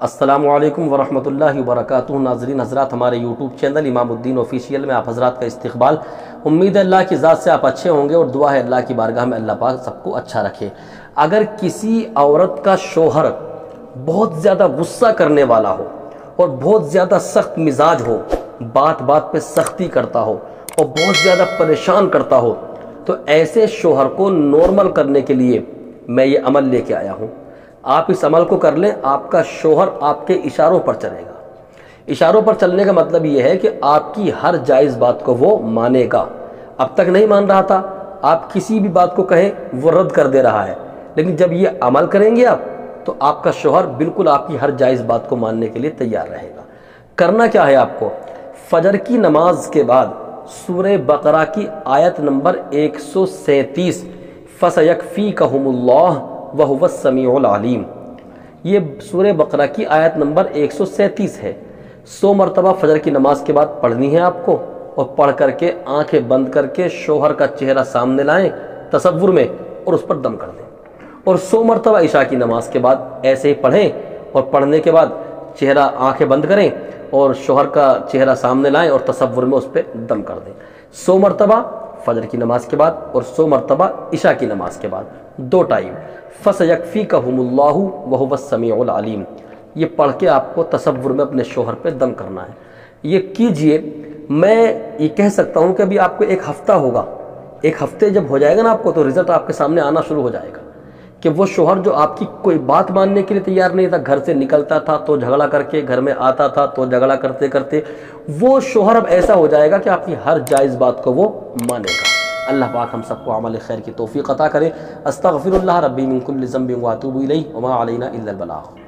السلام علیکم ورحمۃ اللہ وبرکاتہ۔ ناظرین حضرات، ہمارے یوٹیوب چینل امام الدین آفیشیل میں آپ حضرات کا استقبال۔ امید ہے اللہ کی ذات سے آپ اچھے ہوں گے اور دعا ہے اللہ کی بارگاہ میں اللہ پاک سب کو اچھا رکھے۔ اگر کسی عورت کا شوہر بہت زیادہ غصہ کرنے والا ہو اور بہت زیادہ سخت مزاج ہو، بات بات پہ سختی کرتا ہو اور بہت زیادہ پریشان کرتا ہو، تو ایسے شوہر کو نارمل کرنے کے لیے میں یہ عمل لے کے آیا ہوں۔ آپ اس عمل کو کر لیں، آپ کا شوہر آپ کے اشاروں پر چلے گا۔ اشاروں پر چلنے کا مطلب یہ ہے کہ آپ کی ہر جائز بات کو وہ مانے گا۔ اب تک نہیں مان رہا تھا، آپ کسی بھی بات کو کہیں وہ رد کر دے رہا ہے، لیکن جب یہ عمل کریں گے آپ تو آپ کا شوہر بالکل آپ کی ہر جائز بات کو ماننے کے لیے تیار رہے گا۔ کرنا کیا ہے آپ کو؟ فجر کی نماز کے بعد سورہ بقرہ کی آیت نمبر 137 فَسَيَكْفِيكَهُمُ اللَّهُ وَهُوَ السَّمِيعُ الْعَلِيمُ، یہ سورہ بقرہ کی آیت نمبر 137 ہے۔ 100 مرتبہ فجر کی نماز کے بعد پڑھنی ہے آپ کو، اور پڑھ کر کے آنکھیں بند کر کے شوہر کا چہرہ سامنے لائیں تصور میں اور اس پر دم کر دیں، اور 100 مرتبہ عشاء کی نماز کے بعد ایسے ہی پڑھیں، اور پڑھنے کے بعد چہرہ آنکھیں بند کریں اور شوہر کا چہرہ سامنے لائیں اور تصور میں اس پہ دم کر دیں۔ 100 مرتبہ فجر کی نماز کے بعد اور 100 مرتبہ عشاء کی نماز کے بعد، 2 ٹائم۔ فَسَيَكْفِيكَهُمُ اللَّهُ وَهُوَ السَّمِيعُ الْعَلِيمُ، یہ پڑھ کے آپ کو تصور میں اپنے شوہر پہ دم کرنا ہے۔ یہ کیجئے۔ میں یہ کہہ سکتا ہوں کہ ابھی آپ کو ایک ہفتہ ہوگا، ایک ہفتے جب ہو جائے گا نا آپ کو، تو رزلٹ آپ کے سامنے آنا شروع ہو جائے گا کہ وہ شوہر جو آپ کی کوئی بات ماننے کے لیے تیار نہیں تھا، گھر سے نکلتا تھا تو جھگڑا کر کے، گھر میں آتا تھا تو جھگڑا کرتے کرتے، وہ شوہر اب ایسا ہو جائے گا کہ آپ کی ہر جائز بات کو وہ مانے گا۔ اللہ پاک ہم سب کو عمل خیر کی توفیق عطا کرے۔ استغفر اللہ ربی من کل ذنب واتوب الیہ وما علینا الا البلاغ۔